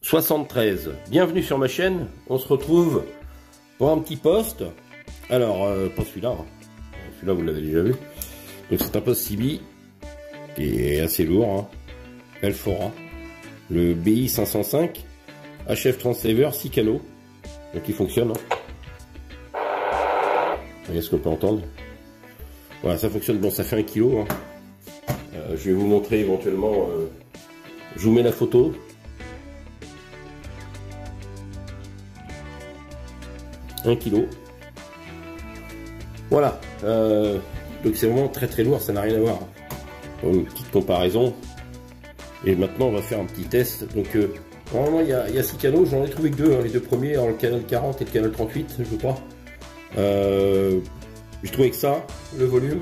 73. Bienvenue sur ma chaîne. On se retrouve pour un petit post. Alors, pas celui-là. Celui-là, vous l'avez déjà vu. Donc, c'est un post CB qui est assez lourd. Hein. Elfora. Le BI 505. HF Transceiver 6 canaux. Donc, il fonctionne. Hein. Voyez ce qu'on peut entendre. Voilà, ça fonctionne. Bon, ça fait 1 kg. Hein. Je vais vous montrer éventuellement. Je vous mets la photo. 1 kg. Voilà. Donc c'est vraiment très très lourd, ça n'a rien à voir. Bon, une petite comparaison. Et maintenant on va faire un petit test. Donc normalement il y a 6 canaux, j'en ai trouvé que 2, hein, les deux premiers, alors le canal 40 et le canal 38 je crois. J'ai trouvé que ça, le volume,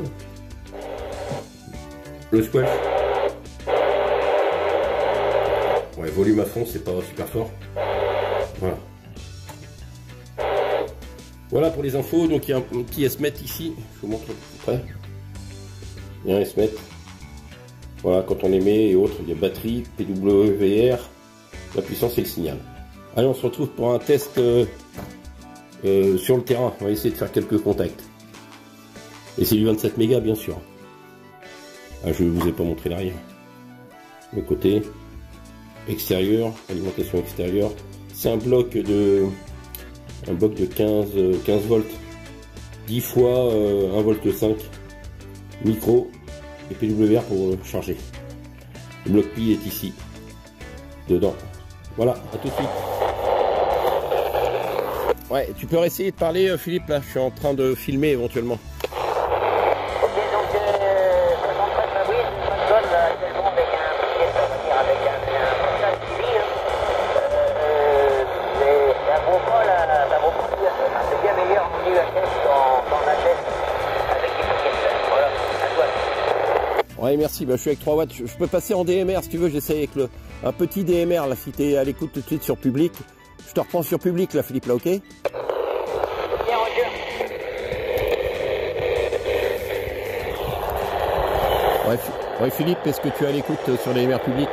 le squelch. Ouais, volume à fond, c'est pas super fort. Voilà. Voilà pour les infos, donc il y a un petit S-MET ici, je vous montre plus près. Il y a un S-MET. Voilà, quand on émet et autres, il y a batterie, PWR, la puissance et le signal. Allez, on se retrouve pour un test sur le terrain. On va essayer de faire quelques contacts. Et c'est du 27 mégas bien sûr. Ah, je ne vous ai pas montré l'arrière. Le côté extérieur, alimentation extérieure. C'est un bloc de 15 volts, 10 fois 1 volt 5, micro et PWR pour charger. Le bloc pi est ici, dedans. Voilà, à tout de suite. Ouais, tu peux essayer de parler Philippe, là, je suis en train de filmer éventuellement. Ok, donc 73 Fabrice, une bonne zone actuellement avec un billet de sortir avec un portage civil. C'est un gros col, un gros coup de c'est bien meilleur en UHF qu'en HS avec des paquets. Voilà, à toi. Ouais, merci, bah, je suis avec 3 watts, je peux passer en DMR si tu veux, j'essaie avec un petit DMR là, si tu es à l'écoute tout de suite sur public. Je te reprends sur public là Philippe, là, ok? Bien, Roger. Ouais, Philippe, est-ce que tu es à l'écoute sur les DMR publics?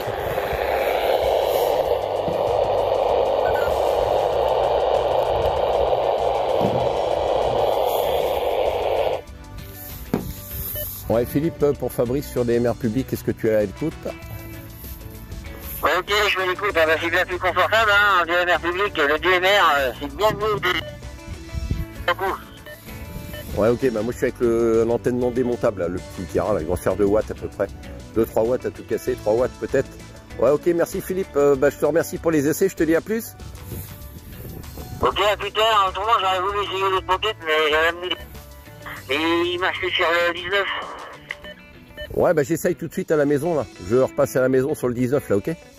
Ouais, Philippe, pour Fabrice sur DMR public, est-ce que tu es à l'écoute? Ouais, ok, je me l'écoute, c'est bien plus confortable, hein, en DMR public. Le DMR, c'est bien mieux. Beaucoup. Ouais, ok, bah moi je suis avec l'antenne non démontable, là, le petit terrain, là, il va faire 2 watts à peu près. 2-3 watts à tout casser, 3 watts peut-être. Ouais, ok, merci Philippe, bah, je te remercie pour les essais, je te dis à plus. Ok, à plus tard, autrement j'aurais voulu essayer les pockets, mais j'avais amené. Et il marchait sur le 19. Ouais, bah j'essaye tout de suite à la maison, là. Je repasse à la maison sur le 19, là, ok?